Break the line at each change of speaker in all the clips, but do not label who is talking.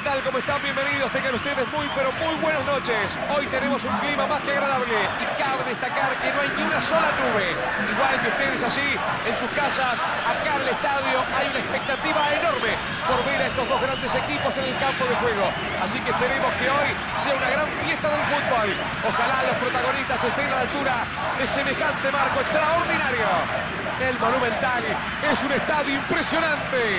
tal? ¿Cómo están? Bienvenidos. Tengan ustedes muy, pero muy buenas noches. Hoy tenemos un clima más que agradable y cabe destacar que no hay ni una sola nube. Igual que ustedes allí, en sus casas, acá en el estadio, hay una expectativa enorme por ver a estos dos grandes equipos en el campo de juego. Así que esperemos que hoy sea una gran fiesta del fútbol. Ojalá los protagonistas estén a la altura de semejante marco extraordinario. El Monumental es un estadio impresionante.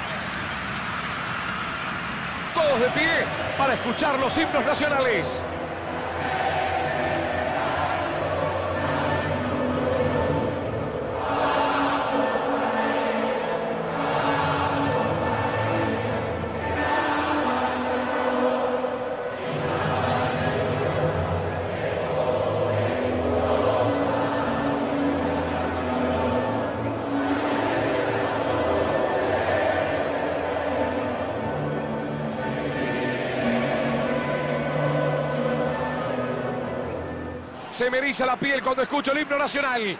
Todos de pie para escuchar los himnos nacionales. Se me eriza la piel cuando escucho el himno nacional.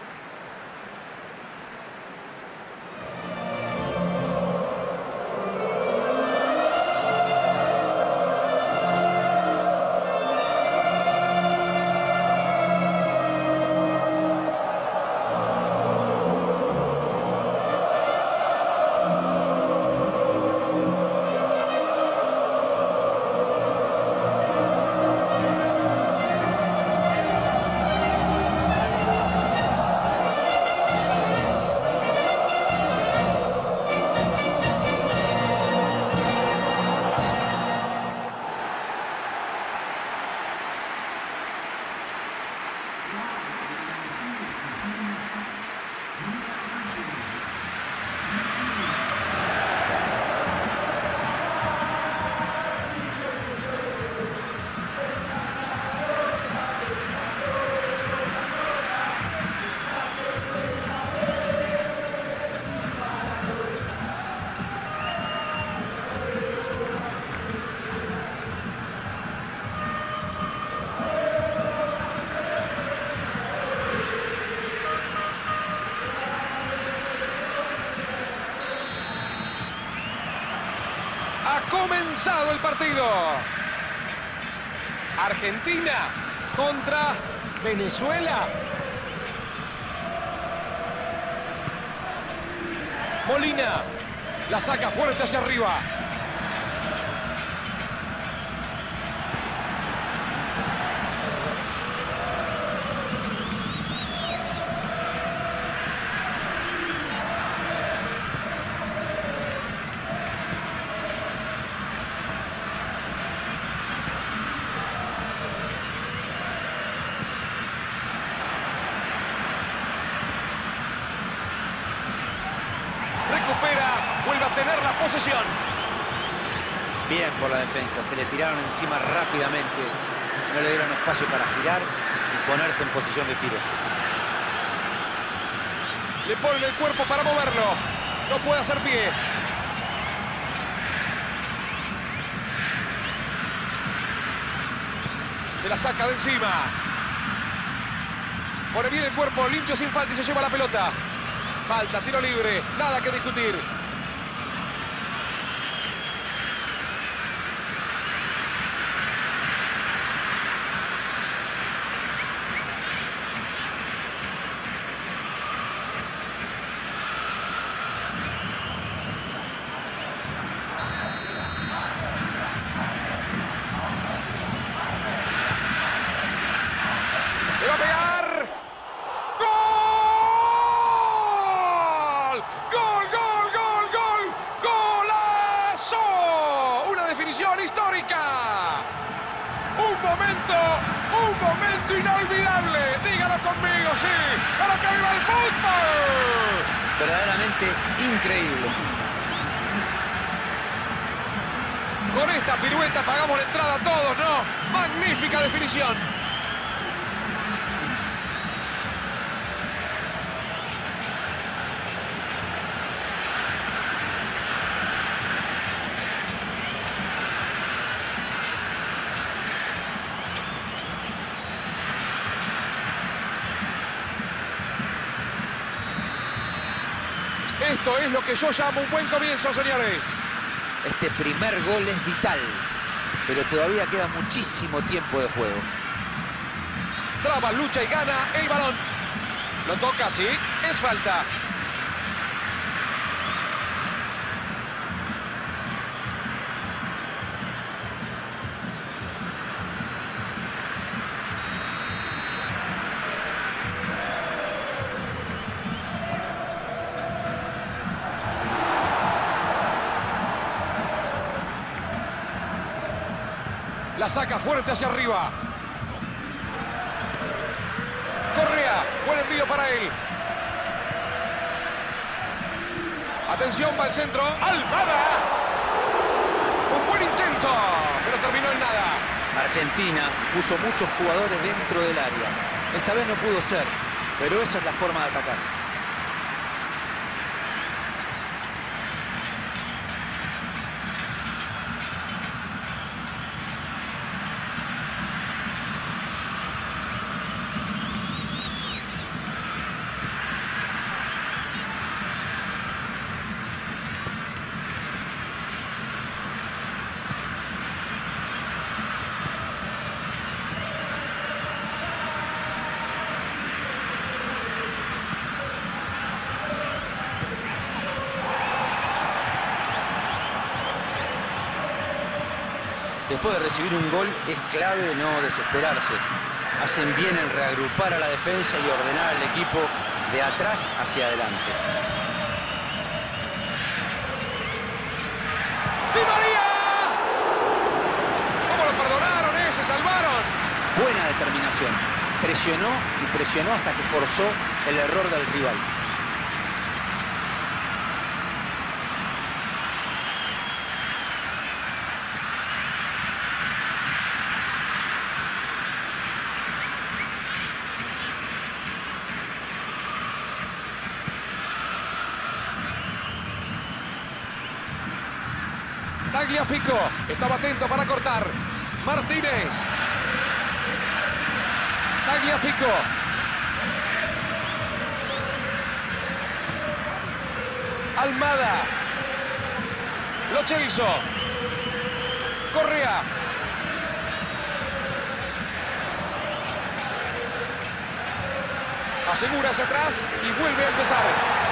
Ha comenzado el partido. Argentina contra Venezuela. Molina la saca fuerte hacia arriba. Vuelve a tener la posesión.
Bien por la defensa, se le tiraron encima rápidamente. No le dieron espacio para girar y ponerse en posición de tiro.
Le ponen el cuerpo para moverlo. No puede hacer pie. Se la saca de encima. Pone bien el cuerpo, limpio sin falta y se lleva la pelota. Falta, tiro libre, nada que discutir. Le va a pegar. ¡Gol! ¡Gol, gol, gol, gol! ¡Golazo! Una definición histórica. Un momento inolvidable. Dígalo conmigo, sí. ¡Para que viva el fútbol!
Verdaderamente increíble.
Con esta pirueta pagamos la entrada a todos, ¿no? Magnífica definición. Esto es lo que yo llamo un buen comienzo, señores.
Este primer gol es vital, pero todavía queda muchísimo tiempo de juego.
Traba, lucha y gana el balón. Lo toca, sí, es falta. La saca fuerte hacia arriba. Correa, buen envío para él. Atención, va al centro. ¡Almada! Fue un buen intento, pero terminó en nada.
Argentina puso muchos jugadores dentro del área. Esta vez no pudo ser, pero esa es la forma de atacar. Después de recibir un gol, es clave no desesperarse. Hacen bien en reagrupar a la defensa y ordenar al equipo de atrás hacia adelante.
¡Di María! ¿Cómo lo perdonaron, se salvaron?
Buena determinación. Presionó y presionó hasta que forzó el error del rival.
Tagliafico estaba atento para cortar. Martínez. Tagliafico. Almada. Lo Celso. Correa. Asegura hacia atrás y vuelve a empezar.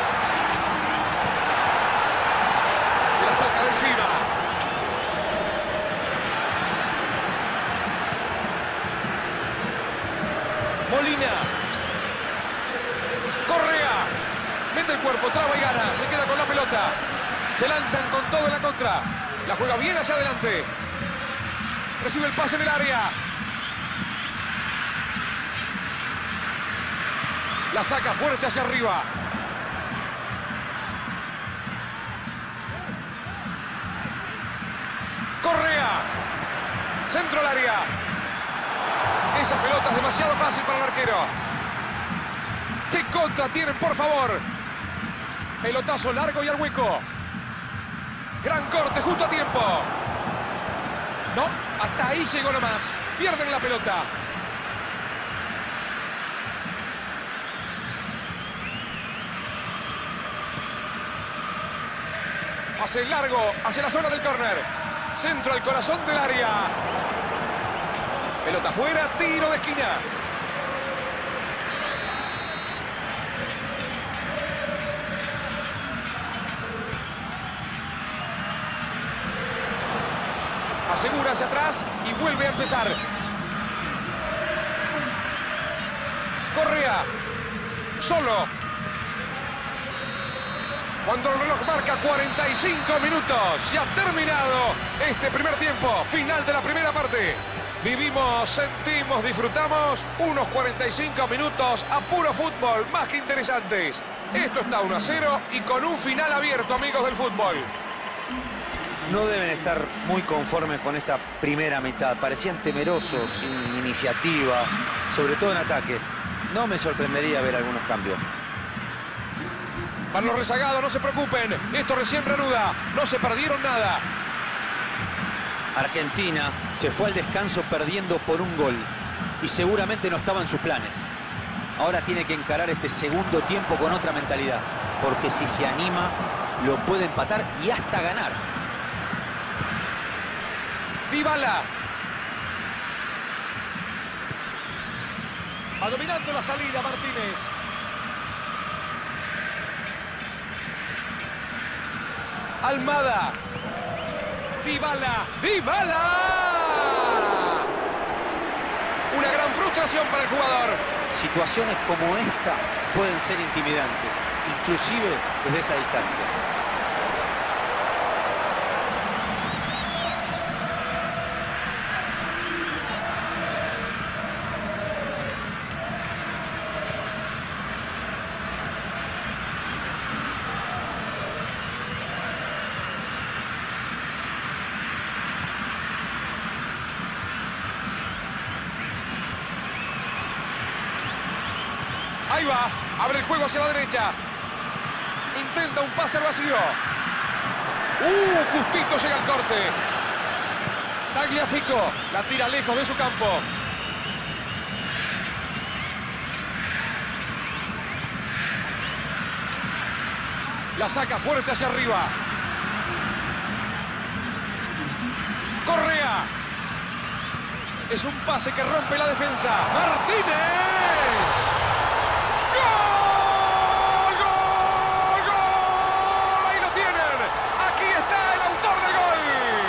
Se la saca de encima. Molina. Correa. Mete el cuerpo, traba y gana. Se queda con la pelota. Se lanzan con todo en la contra. La juega bien hacia adelante. Recibe el pase en el área. La saca fuerte hacia arriba. Correa. Centro al área. Esa pelota es demasiado fácil para el arquero. ¿Qué contra tienen, por favor? Pelotazo largo y al hueco. Gran corte justo a tiempo. No, hasta ahí llegó nomás. Pierden la pelota. Pase largo hacia la zona del córner. Centro al corazón del área. Pelota afuera, tiro de esquina. Asegura hacia atrás y vuelve a empezar. Correa. Solo. Cuando el reloj marca 45 minutos. Se ha terminado este primer tiempo. Final de la primera parte. Vivimos, sentimos, disfrutamos unos 45 minutos a puro fútbol, más que interesantes. Esto está 1-0 y con un final abierto, amigos del fútbol.
No deben estar muy conformes con esta primera mitad. Parecían temerosos, sin iniciativa, sobre todo en ataque. No me sorprendería ver algunos cambios.
Para los rezagados, no se preocupen. Esto recién reanuda. No se perdieron nada.
Argentina se fue al descanso perdiendo por un gol y seguramente no estaba en sus planes. Ahora tiene que encarar este segundo tiempo con otra mentalidad, porque si se anima, lo puede empatar y hasta ganar.
Dybala. Va dominando la salida Martínez. Almada. Dybala. ¡Dybala! Una gran frustración para el jugador.
Situaciones como esta pueden ser intimidantes, inclusive desde esa distancia.
Ahí va, abre el juego hacia la derecha. Intenta un pase al vacío. Justito llega el corte. Tagliafico la tira lejos de su campo. La saca fuerte hacia arriba. Correa. Es un pase que rompe la defensa. Martínez. ¡Gol! ¡Gol! ¡Gol! Ahí lo tienen. Aquí está el autor del gol.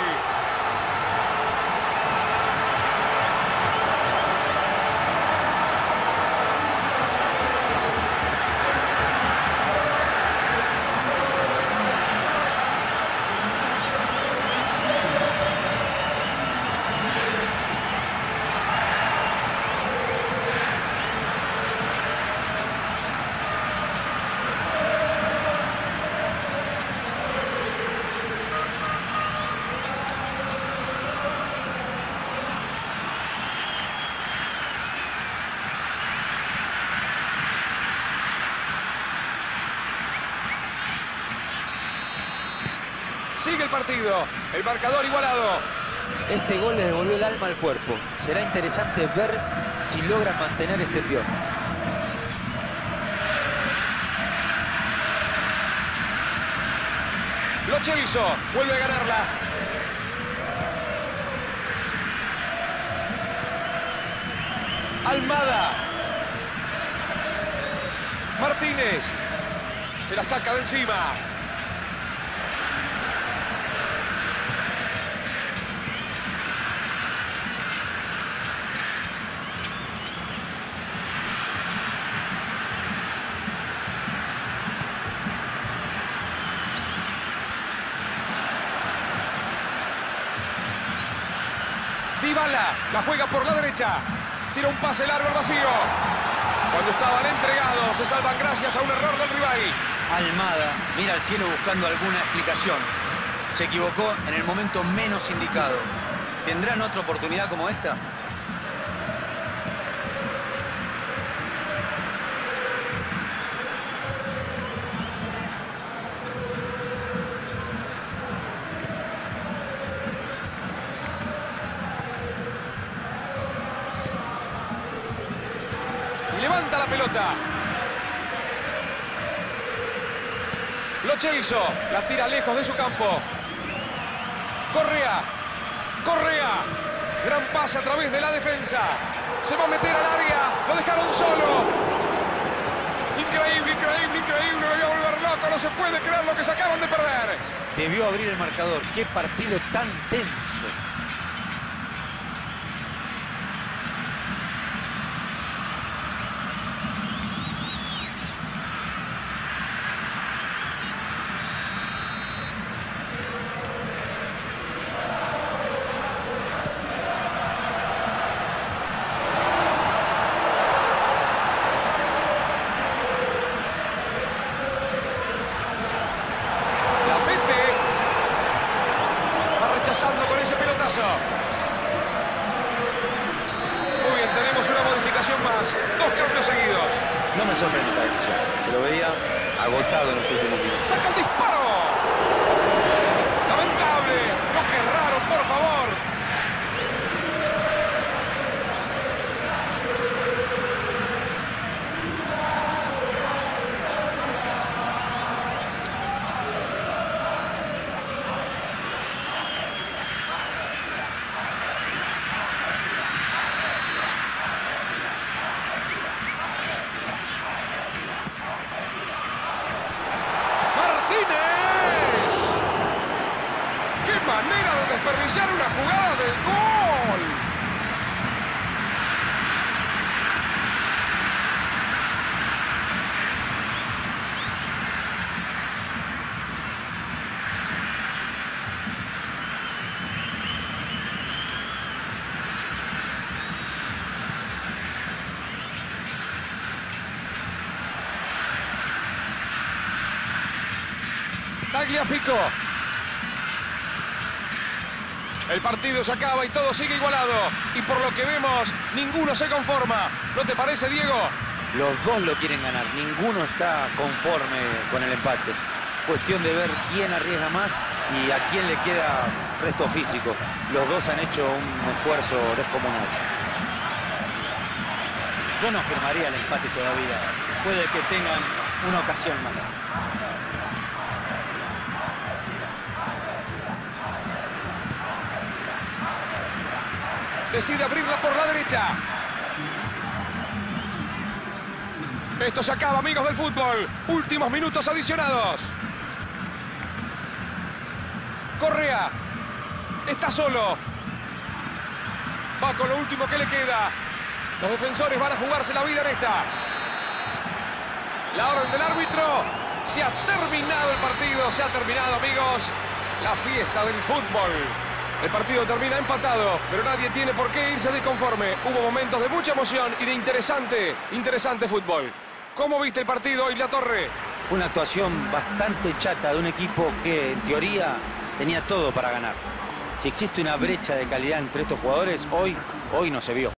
Sigue el partido, el marcador igualado.
Este gol le devolvió el alma al cuerpo. Será interesante ver si logran mantener este envío.
Lo Celso vuelve a ganarla. Almada. Martínez. Se la saca de encima. Dybala la juega por la derecha. Tira un pase largo al vacío. Cuando estaban entregados, se salvan gracias a un error del rival.
Almada mira al cielo buscando alguna explicación. Se equivocó en el momento menos indicado. ¿Tendrán otra oportunidad como esta?
Levanta la pelota. Lo Celso la tira lejos de su campo. Correa. Correa. Gran pase a través de la defensa. Se va a meter al área. Lo dejaron solo. Increíble, increíble, increíble. Me voy a volver loco. No se puede creer lo que se acaban de perder.
Debió abrir el marcador. ¡Qué partido tan tenso!
Con ese pelotazo. Muy bien, tenemos una modificación más. 2 cambios seguidos.
No me sorprende esta decisión. Se lo veía agotado en los últimos minutos.
¡Saca el disparo! Lamentable. No, qué raro, por favor. Tagliafico. El partido se acaba y todo sigue igualado. Y por lo que vemos, ninguno se conforma. ¿No te parece, Diego?
Los dos lo quieren ganar. Ninguno está conforme con el empate. Cuestión de ver quién arriesga más y a quién le queda resto físico. Los dos han hecho un esfuerzo descomunal. Yo no firmaría el empate todavía. Puede que tengan una ocasión más.
Decide abrirla por la derecha. Esto se acaba, amigos del fútbol. Últimos minutos adicionados. Correa. Está solo. Va con lo último que le queda. Los defensores van a jugarse la vida en esta. La orden del árbitro. Se ha terminado el partido. Se ha terminado, amigos, la fiesta del fútbol. El partido termina empatado, pero nadie tiene por qué irse disconforme. Hubo momentos de mucha emoción y de interesante fútbol. ¿Cómo viste el partido, Isla Torre?
Una actuación bastante chata de un equipo que, en teoría, tenía todo para ganar. Si existe una brecha de calidad entre estos jugadores, hoy no se vio.